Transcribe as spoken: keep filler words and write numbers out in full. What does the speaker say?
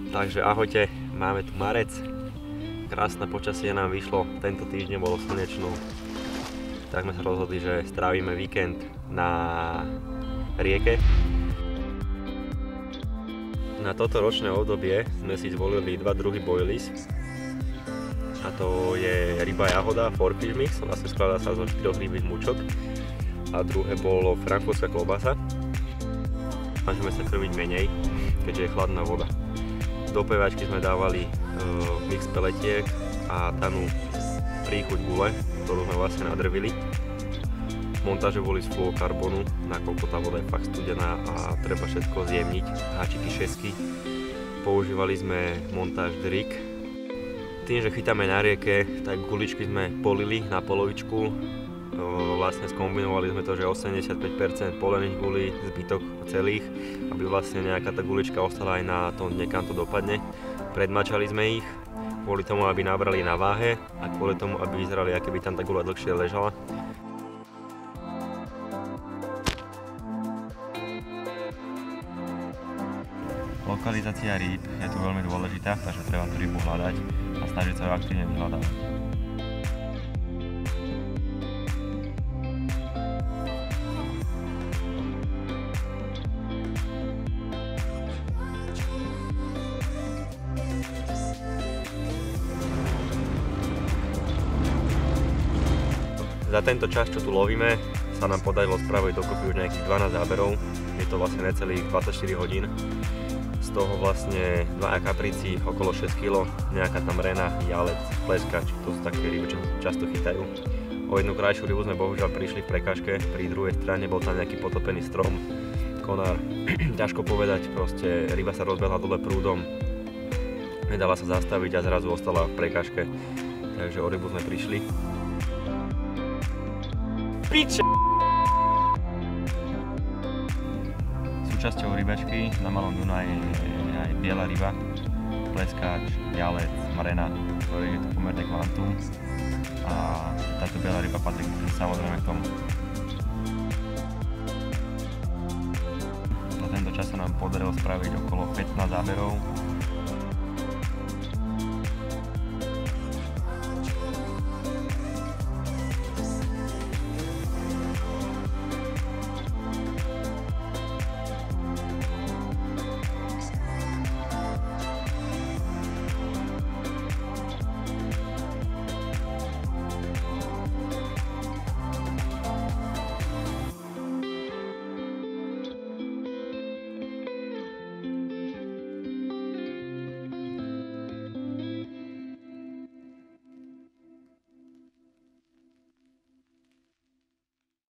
Takže ahojte, máme tu marec. Krásne počasie nám vyšlo, tento týždeň bolo slnečno. Tak sme sa rozhodli, že strávime víkend na rieke. Na toto ročné obdobie sme si zvolili dva druhy boilies. A to je ryba jahoda, four fish mix, vlastne skladá sa zo štyroch rybých mučok. A druhé bolo frankfurtská klobasa. Snažíme sa krmiť menej, keďže je chladná voda. Do peváčky sme dávali uh, mix peletiek a danú príchuť gule, ktorú sme vlastne nadrvili. Montáže boli z fluokarbonu, nakoľko tá voda je fakt studená a treba všetko zjemniť, háčiky, šesky. Používali sme montáž Drik. Tým, že chytáme na rieke, tak guličky sme polili na polovičku. Vlastne skombinovali sme to, že osemdesiatpäť percent polených gulí, zbytok celých, aby vlastne nejaká tá gulička ostala aj na tom dne, kam to dopadne. Predmačali sme ich, kvôli tomu, aby nabrali na váhe a kvôli tomu, aby vyzerali, aké by tam tá gula dlhšie ležala. Lokalizácia rýb je tu veľmi dôležitá, takže treba tú rybu hľadať a snažiť sa ju aktívne vyhľadávať. Za tento čas, čo tu lovíme, sa nám podarilo spraviť dokopy už nejakých dvanásť záberov. Je to vlastne necelých dvadsaťštyri hodín. Z toho vlastne dva kaprici, okolo šesť kilogramov, nejaká tam rena, jalec, pleskač, to sú také ryby, čo často chytajú. O jednu krajšiu rybu sme bohužiaľ prišli v prekážke, pri druhej strane bol tam nejaký potopený strom, konár. Ťažko povedať, proste ryba sa rozbehla dole prúdom, nedala sa zastaviť a zrazu ostala v prekážke, takže o rybu sme prišli. Piče! Súčasťou rybačky na Malom Dunaji je aj biela ryba, pleskač, jalec, marena, ktorý je to pomerne kvantum a táto biela ryba patrí samozrejme k tomu. Za tento čas sa nám podarilo spraviť okolo pätnásť záberov